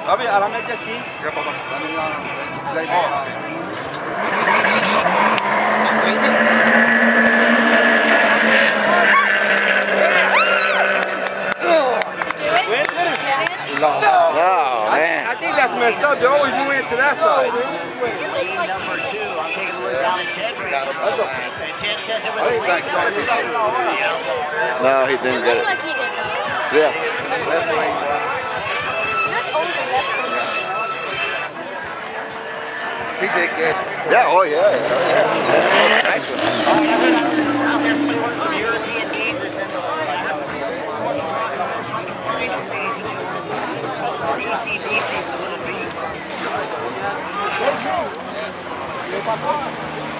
Vabbè, alla media chi? No, man. I think that's messed up. They always move it to that side. Number 2, I'm taking the down at 10 right now. No, he didn't get it. Like he did though. Yeah. That's only the left wing. He did good. Yeah, oh yeah. Oh, yeah. Nice one. Out there, somebody wants some European games or something. ACDC is a little beat.